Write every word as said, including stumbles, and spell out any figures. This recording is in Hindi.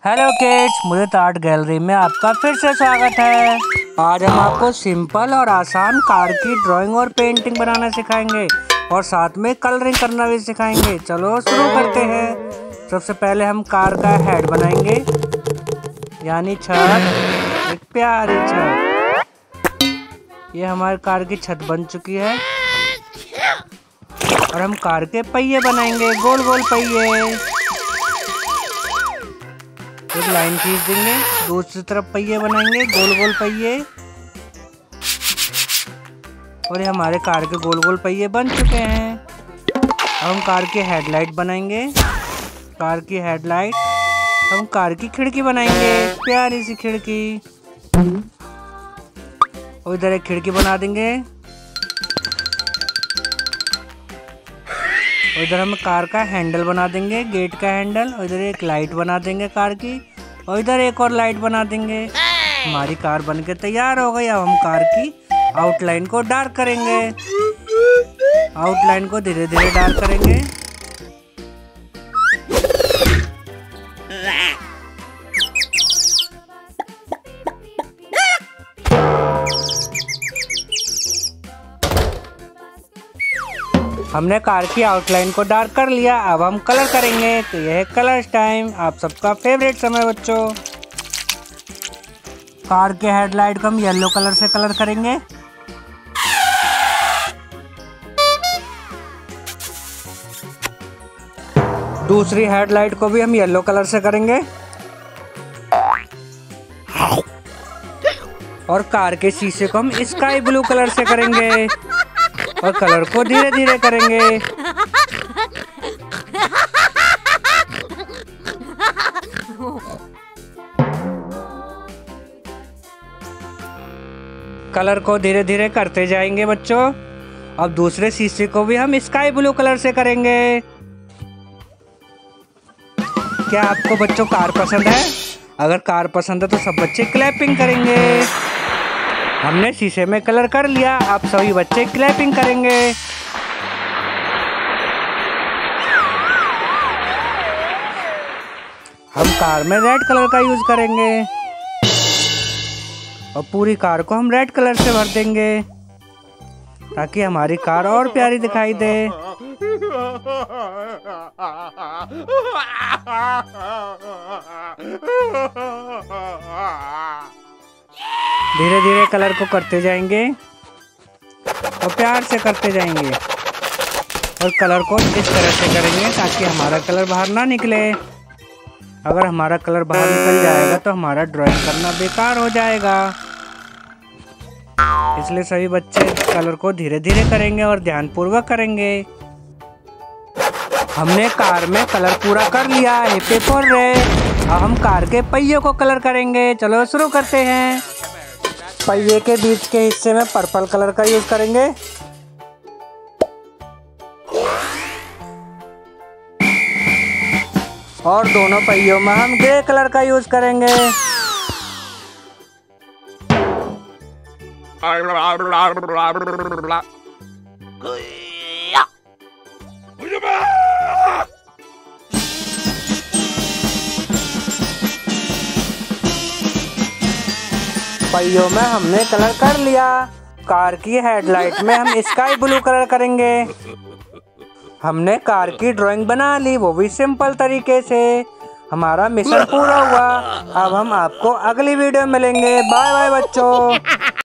हेलो किड्स, मुझे आर्ट गैलरी में आपका फिर से स्वागत है। आज हम आपको सिंपल और आसान कार की ड्राइंग और पेंटिंग बनाना सिखाएंगे और साथ में कलरिंग करना भी सिखाएंगे। चलो शुरू करते हैं। सबसे पहले हम कार का हेड बनाएंगे, यानी छत। एक प्यारी छत। ये हमारी कार की छत बन चुकी है और हम कार के पहिए बनाएंगे, गोल गोल पहिए। एक लाइन खींच देंगे, दूसरी तरफ पहिए बनाएंगे, गोल गोल पहिए। और ये हमारे कार के गोल गोल पहिए बन चुके हैं। अब हम कार की हेडलाइट बनाएंगे, कार की हेडलाइट। हम कार की खिड़की बनाएंगे, प्यारी सी खिड़की। और इधर एक खिड़की बना देंगे। और इधर हम कार का हैंडल बना देंगे, गेट का हैंडल। और इधर एक लाइट बना देंगे कार की, और इधर एक और लाइट बना देंगे। हमारी कार बनके तैयार हो गई। अब हम कार की आउटलाइन को डार्क करेंगे, आउटलाइन को धीरे धीरे डार्क करेंगे। हमने कार की आउटलाइन को डार्क कर लिया। अब हम कलर करेंगे, तो यह है कलर्स टाइम, आप सबका फेवरेट समय बच्चों। कार के हेडलाइट को हम येलो कलर से कलर करेंगे। दूसरी हेडलाइट को भी हम येलो कलर से करेंगे। और कार के शीशे को हम स्काई ब्लू कलर से करेंगे। और कलर को धीरे धीरे करेंगे। कलर को धीरे धीरे करते जाएंगे बच्चों। अब दूसरे शीशे को भी हम स्काई ब्लू कलर से करेंगे। क्या आपको बच्चों कार पसंद है? अगर कार पसंद है तो सब बच्चे क्लैपिंग करेंगे। हमने शीशे में कलर कर लिया, आप सभी बच्चे क्लैपिंग करेंगे। हम कार में रेड कलर का यूज करेंगे और पूरी कार को हम रेड कलर से भर देंगे ताकि हमारी कार और प्यारी दिखाई दे। धीरे धीरे कलर को करते जाएंगे और प्यार से करते जाएंगे। और कलर को इस तरह से करेंगे ताकि हमारा कलर बाहर ना निकले। अगर हमारा कलर बाहर निकल जाएगा तो हमारा ड्राइंग करना बेकार हो जाएगा। इसलिए सभी बच्चे कलर को धीरे धीरे करेंगे और ध्यानपूर्वक करेंगे। हमने कार में कलर पूरा कर लिया है पेपर रे। अब हम कार के पहियों को कलर करेंगे। चलो शुरू करते हैं। पहिए के बीच के हिस्से में पर्पल कलर का यूज करेंगे। और दोनों पहियों में हम ग्रे कलर का यूज करेंगे। पहियों में हमने कलर कर लिया। कार की हेडलाइट में हम स्काई ब्लू कलर करेंगे। हमने कार की ड्राइंग बना ली, वो भी सिंपल तरीके से। हमारा मिशन पूरा हुआ। अब हम आपको अगली वीडियो में मिलेंगे। बाय बाय बच्चों।